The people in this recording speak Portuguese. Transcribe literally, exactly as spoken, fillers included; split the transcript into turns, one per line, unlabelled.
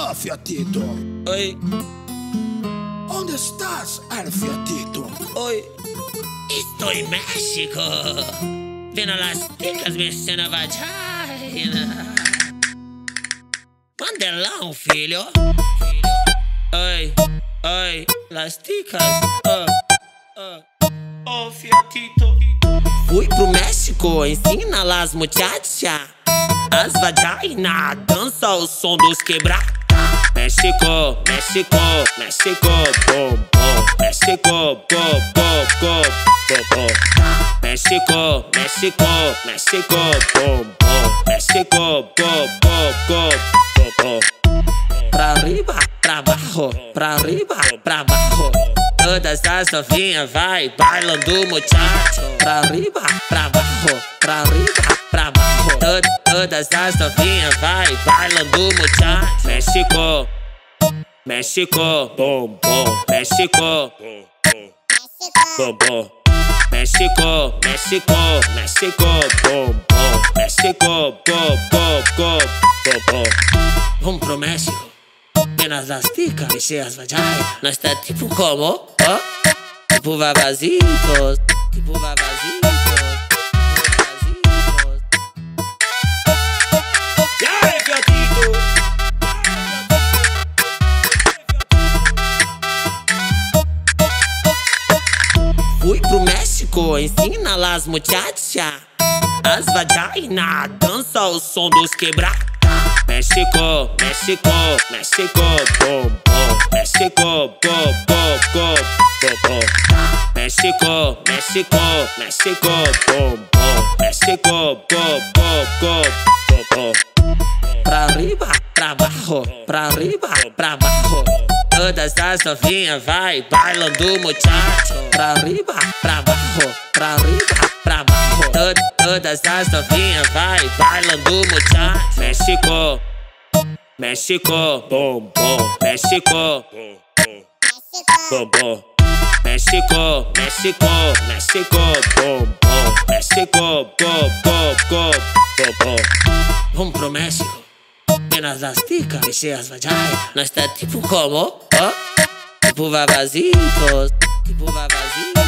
Oh, Fiatito.
Oi,
¿Dónde estás, el Fiatito?
oi. Estou em México, vendo las ticas mexendo a vagina. Mandelão, filho. Oi, oi, las ticas. Oh, oh. Oh, Fiatito. Fui pro México, ensina las muchachas. As vagina dança ao som dos quebra. México, México, México, bom, bom. México, go, go, go, go, go. México, México, México, bom, bom. México, go, go, go, go, go. Pra arriba, pra baixo, pra arriba, pra baixo. Todas as novinhas vai bailando muchacho. Pra arriba, pra baixo, pra arriba, pra baixo. Tod todas as novinhas vai bailando muchacho. México, México, bom, bom. México, bom, bom. México, México, México, bom, bom. México, go, go, go, go, go. Vamos pro México. Penas das ticas, mexer as vaginas. Nós tá tipo como? Ó, oh? Tipo vavazitos, tipo vavazitos, tipo vavazitos. E aí, Fiatito? Fui pro México, ensina las muchachas. As vagina dança ao som dos quebra. México, México, México, bom, bom. México, go, go, go, go, go. México, México, México, bom, bom. México, go, go, go, go, go. Pra arriba, pra baixo, pra arriba, pra baixo. Todas as novinhas vai bailando muchacho. Pra arriba, pra baixo, pra arriba, pra baixo. Tod todas as novinhas vai bailando muchacho. México, México, bom, bom. México, bom, bom. México, México, México, bom, bom. México, go, go, go, go, go. Vamos pro México. Penas das ticas, mexer as vaginas. Nós tá tipo como? Ó, oh? Tipo vavazitos, tipo vavazitos.